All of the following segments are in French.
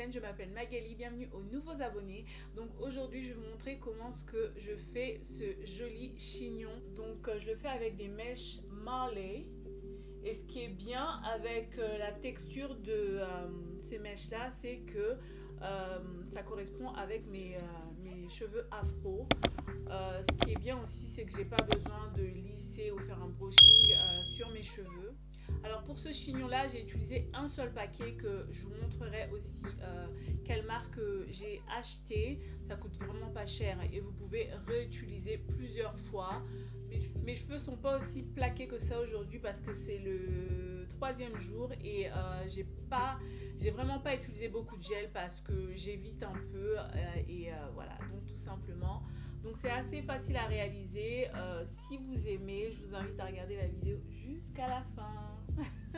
chaîne, je m'appelle Magali, bienvenue aux nouveaux abonnés. Donc aujourd'hui je vais vous montrer comment ce que je fais ce joli chignon. Donc je le fais avec des mèches Marley. Et ce qui est bien avec la texture de ces mèches là, c'est que ça correspond avec mes cheveux afro. Ce qui est bien aussi, c'est que j'ai pas besoin de lisser ou faire un brushing sur mes cheveux. Alors pour ce chignon là, j'ai utilisé un seul paquet que je vous montrerai aussi quelle marque j'ai acheté. Ça coûte vraiment pas cher et vous pouvez réutiliser plusieurs fois. Mes cheveux sont pas aussi plaqués que ça aujourd'hui parce que c'est le 3e jour et j'ai vraiment pas utilisé beaucoup de gel parce que j'évite un peu voilà, donc tout simplement. Donc c'est assez facile à réaliser. Si vous aimez, je vous invite à regarder la vidéo jusqu'à la fin.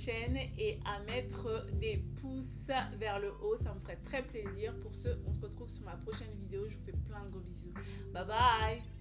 chaîne et à mettre des pouces vers le haut. Ça me ferait très plaisir. Pour ce, on se retrouve sur ma prochaine vidéo. Je vous fais plein de gros bisous. Bye bye.